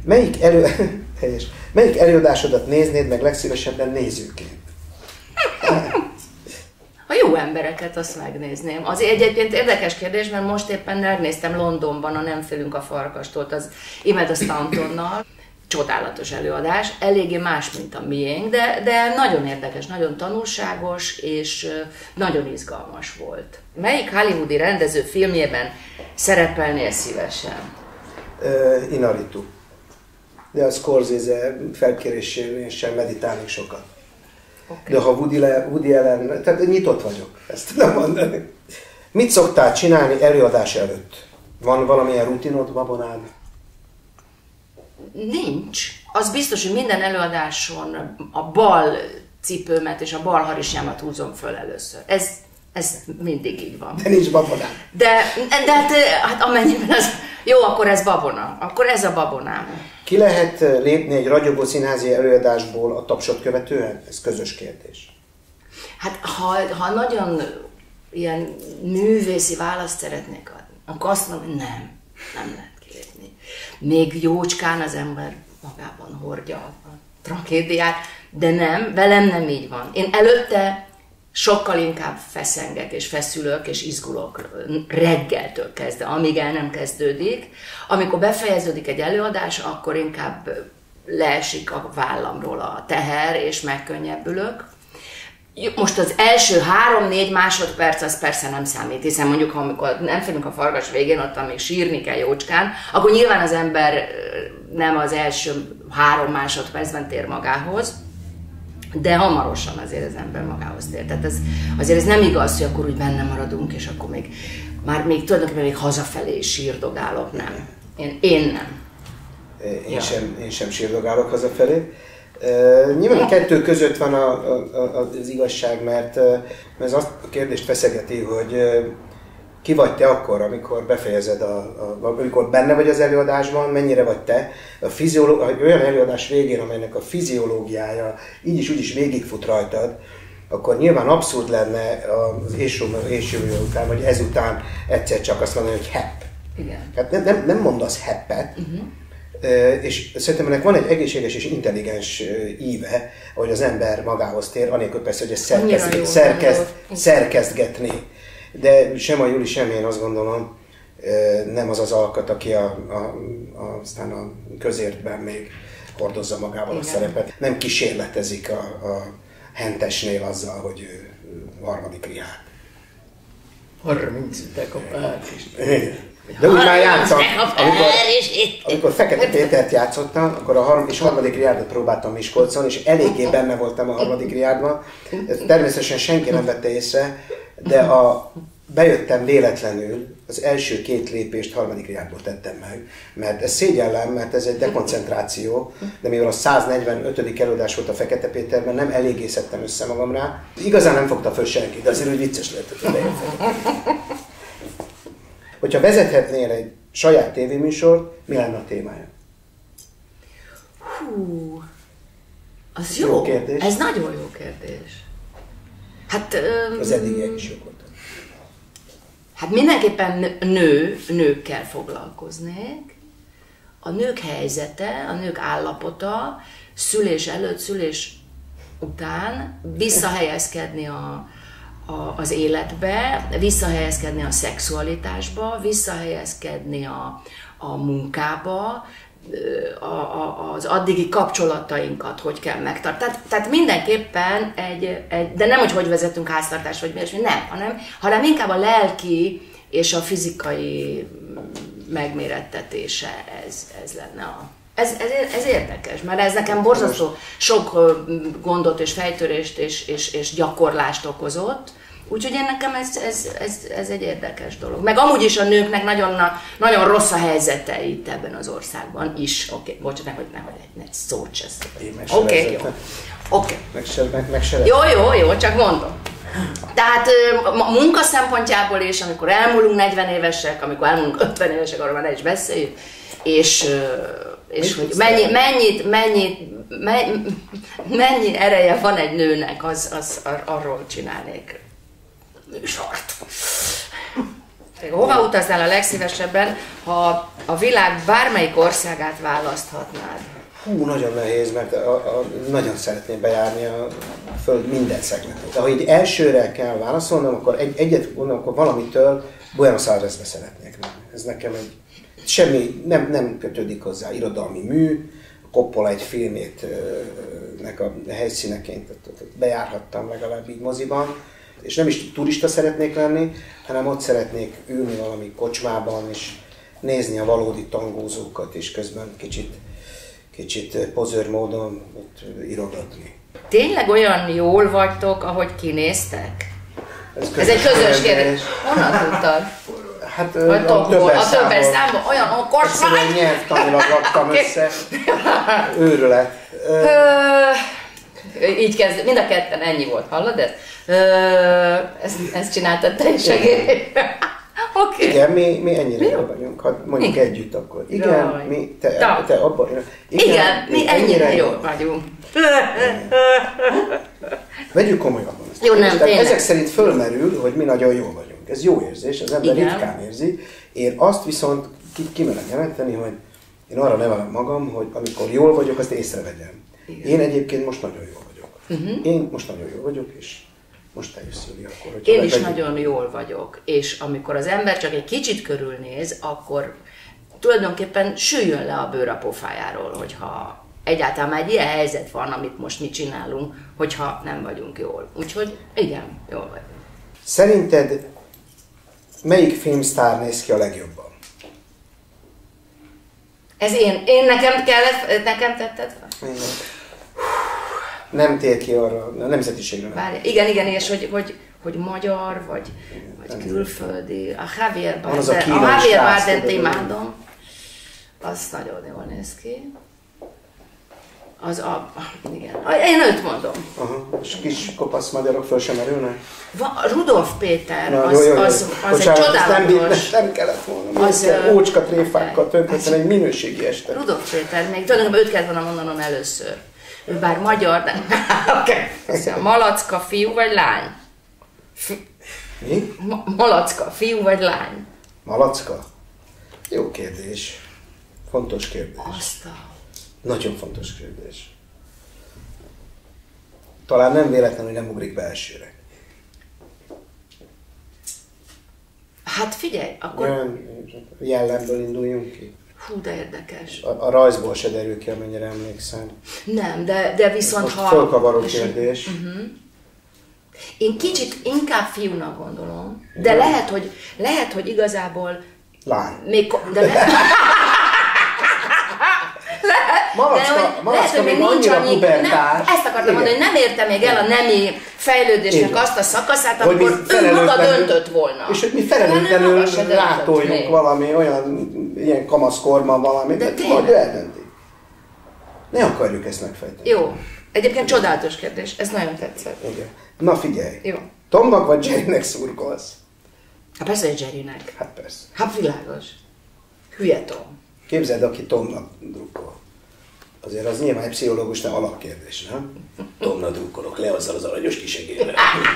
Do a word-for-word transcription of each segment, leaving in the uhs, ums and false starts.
Melyik, elő... Melyik előadásodat néznéd meg legszívesebben nézőként? A jó embereket azt megnézném. Az egyébként érdekes kérdés, mert most éppen megnéztem Londonban a Nem félünk a farkastól, az Imelda Stauntonnal. Csodálatos előadás, eléggé más, mint a miénk, de, de nagyon érdekes, nagyon tanulságos és nagyon izgalmas volt. Melyik hollywoodi rendező filmjében szerepelnél szívesen? Uh, Inaritu. De a Scorsese felkérésével meditálnék sokat. Okay. De ha Woody, le, Woody Allen, tehát nyitott vagyok, ezt tudom mondani. Mit szoktál csinálni előadás előtt? Van valamilyen rutinod, babonád? Nincs. Az biztos, hogy minden előadáson a bal cipőmet és a bal harisnyamat húzom föl először. Ez, ez mindig így van. De nincs babonád. De, de hát, hát amennyiben ez... Jó, akkor ez babona. Akkor ez a babonám. Ki lehet lépni egy ragyogó színházi előadásból a tapsot követően? Ez közös kérdés. Hát ha, ha nagyon ilyen művészi választ szeretnék adni, akkor azt mondom, hogy nem, nem lehet kilépni. Még jócskán az ember magában hordja a tragédiát, de nem, velem nem így van. Én előtte sokkal inkább feszengek és feszülök és izgulok reggeltől kezdve, amíg el nem kezdődik. Amikor befejeződik egy előadás, akkor inkább leesik a vállamról a teher és megkönnyebbülök. Most az első három-négy másodperc az persze nem számít, hiszen mondjuk, ha amikor Nem félünk a farkas végén, ott amíg sírni kell jócskán, akkor nyilván az ember nem az első három másodpercben tér magához, de hamarosan azért az ember magához tér. Tehát ez, azért ez nem igaz, hogy akkor úgy benne maradunk, és akkor még, már még tulajdonképpen még hazafelé is sírdogálok, nem. Én, én nem. Én, ja. sem, én sem sírdogálok hazafelé. Uh, nyilván a kettő között van a, a, a, az igazság, mert, mert ez azt a kérdést feszegeti, hogy uh, ki vagy te akkor, amikor befejezed, a, a, amikor benne vagy az előadásban, mennyire vagy te. A fizioló- olyan előadás végén, amelynek a fiziológiája így is úgy is végigfut rajtad, akkor nyilván abszurd lenne az ésőmű után, vagy ezután egyszer csak azt mondani, hogy hepp. Igen. Hát nem, nem, nem mondasz heppet, uh-huh. És szerintem ennek van egy egészséges és intelligens íve, ahogy az ember magához tér, anélkül persze, hogy ezt szerkezd, szerkezd, szerkezdgetni. De sem a Juli, sem én azt gondolom, nem az az alkat, aki a, a, a, aztán a közértben még hordozza magával a szerepet. Nem kísérletezik a, a hentesnél azzal, hogy ő harmadik riát. harminc ütek a pár is. De úgy már játszom, amikor, amikor Fekete Pétert játszottam, akkor a harm- és harmadik riádot próbáltam Miskolcon, és eléggé benne voltam a harmadik riádban. Természetesen senki nem vette észre, de a, bejöttem véletlenül, az első két lépést harmadik riádból tettem meg, mert ez szégyellem, mert ez egy dekoncentráció, de mivel a száznegyvenötödik előadás volt a Fekete Péterben, nem eléggé szedtem össze magam rá. Igazán nem fogta föl senki, de azért úgy vicces lett. Hogyha vezethetnél egy saját tévéműsort, mi lenne a témája? Hú, az jó. Jó kérdés. Ez nagyon jó kérdés. Hát... Um, az eddigiek is jók voltak. Hát mindenképpen nő, nőkkel foglalkoznék. A nők helyzete, a nők állapota, szülés előtt, szülés után visszahelyezkedni a A, az életbe, visszahelyezkedni a szexualitásba, visszahelyezkedni a, a munkába, a, a, az addigi kapcsolatainkat hogy kell megtartani. Tehát, tehát mindenképpen egy, egy, de nem, hogy hogy vezetünk háztartást, vagy mi, nem, hanem, hanem inkább a lelki és a fizikai megmérettetése ez, ez lenne a... Ez, ez, ez érdekes, mert ez nekem borzasztó sok gondot és fejtörést és, és, és gyakorlást okozott. Úgyhogy én nekem ez, ez, ez, ez egy érdekes dolog. Meg amúgy is a nőknek nagyon, nagyon rossz a helyzete itt ebben az országban is. Oké, okay. Bocs, nehogy, nehogy egy, egy szót se szól. Oké, okay, jó. Okay. Meg se, meg, meg se jó, jó, jó, csak mondom. Tehát a munka szempontjából is, amikor elmúlunk negyven évesek, amikor elmúlunk ötven évesek, arról már ne is beszéljük, és... és hogy mennyi, mennyit, mennyit, mennyi, mennyi ereje van egy nőnek, az, az ar, arról csinálnék műsort. Hova utaznál a legszívesebben, ha a világ bármelyik országát választhatnád? Hú, nagyon nehéz, mert a, a, nagyon szeretném bejárni a Föld minden szegletét. De ha így elsőre kell válaszolnom, akkor egy, egyet gondolom, akkor valamitől Buenos Airesbe szeretnék menni. Ez nekem egy semmi, nem, nem kötődik hozzá, irodalmi mű, Coppola egy filmét nek a helyszíneként bejárhattam legalább így moziban, és nem is turista szeretnék lenni, hanem ott szeretnék ülni valami kocsmában, és nézni a valódi tangózókat, és közben kicsit, kicsit pozőr módon ott írogatni. Tényleg olyan jól vagytok, ahogy kinéztek? Ez, Ez egy közös kérdés. Honnan tudtad? Hát a többes számban olyan okos vagy! Egyszerűen nyelvtanilag raktam össze. Őrület. Így kezd, mind a ketten ennyi volt, hallod ezt? Ezt, ezt csináltad te is segély. Okay. Igen, mi, mi ennyire jól vagyunk, ha mondjuk igen. Együtt akkor. Igen, Jaj. mi, te, te abban... Igen, igen, mi ennyire, ennyire jól vagyunk. Vegyük komolyabban ezt. Jó, nem, tényleg. Ezek szerint fölmerül, hogy mi nagyon jól vagyunk. Ez jó érzés, az ember igen. ritkán érzi. Én azt viszont ki, kimerem jelenteni, hogy én arra nevelem magam, hogy amikor jól vagyok, azt észrevegyem. Igen. Én egyébként most nagyon jól vagyok. Uh-huh. Én most nagyon jól vagyok, és most eljössz, Júli, akkor... Én is vegyük. Nagyon jól vagyok, és amikor az ember csak egy kicsit körülnéz, akkor tulajdonképpen süljön le a bőr a pofájáról, hogyha egyáltalán már egy ilyen helyzet van, amit most mi csinálunk, hogyha nem vagyunk jól. Úgyhogy igen, jól vagyunk. Szerinted melyik filmsztár néz ki a legjobban? Ez én, én nekem kellett, nekem tetted fel? Nem tér ki arra, a nemzetiségre nem. Várj, igen, igen, és hogy, hogy, hogy magyar, vagy, vagy külföldi. A Javier Bardem, a Javier Bardem imádom. Az nagyon jól néz ki. Az a... igen. Én őt mondom. Aha, és kis kopasz magyarok föl sem erülnek? Rudolf Péter, Na, az, jó, jó, jó. az, az Bocsánat, egy csodálatos... Nem, nem kellett volna. Az, kell, ócska tréfákkal tönkretlen egy minőségi este. Rudolf Péter, még tulajdonképpen őt kellett volna mondanom először. Ő bár magyar, de... okay. Malacka, fiú vagy lány? Mi? Ma- Malacka, fiú vagy lány? Malacka? Jó kérdés. Fontos kérdés. Azt a... Nagyon fontos kérdés. Talán nem véletlenül, hogy nem ugrik be elsőre. Hát figyelj, akkor... Olyan jellemből induljunk ki. Hú, de érdekes. A, a rajzból se derül ki, amennyire emlékszem. Nem, de, de viszont most ha... fölkavaró kérdés. Uh-huh. Én kicsit inkább fiúnak gondolom, de lehet, hogy, lehet, hogy igazából... Lány. Még, de lehet... Malacka, Malacka még annyira pubertás. Ezt akartam mondani, hogy nem érte még el a nemi fejlődésnek azt a szakaszát, amikor ő maga döntött volna. És hogy mi felelőtlenül rátoljunk valami olyan, ilyen kamaszkorban valami, de, de majd ő eldönti. Ne akarjuk ezt megfejteni. Jó. Egyébként csodálatos kérdés, ez nagyon tetszett. Igen. Na figyelj, jó. Tomnak vagy Jerrynek szurkolsz? Hát persze, hogy Jerrynek. Hát persze. Hát világos. Hülye Tom. Képzeld, aki Tomnak drukkol. Azért az nyilván egy pszichológusnál alapkérdés, nem? Tomnak drukkolok, le azzal az aranyos kisegélyre.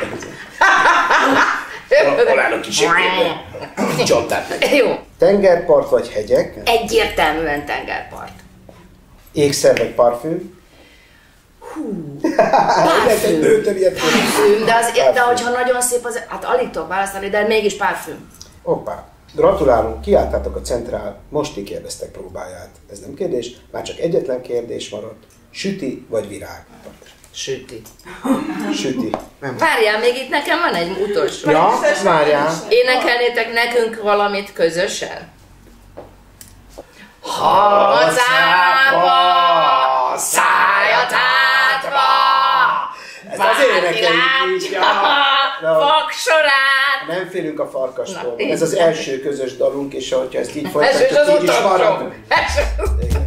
Hol áll a kisegélyre? Csapták. Jó. Tengerpart vagy hegyek? Egyértelműen tengerpart. Ékszer vagy parfüm? Hú, parfüm. Parfüm, de, az, de hogyha nagyon szép, az, hát alig tudok választani, de mégis parfüm. Hoppá. Gratulálunk, kiálltátok a Centrál, most ti kérdeztek próbáját. Ez nem kérdés, már csak egyetlen kérdés maradt. Süti vagy virág? Süti. Süti. Nem. Várjál, még itt nekem van egy utolsó. Ja, várjál. Énekelnétek nekünk valamit közösen? Hazába, szájat átva, ezt az énekeljük így. Vaksorát! Nem félünk a farkastól. Ez az első közös dalunk, és ha ezt így folytatjuk, így is marad.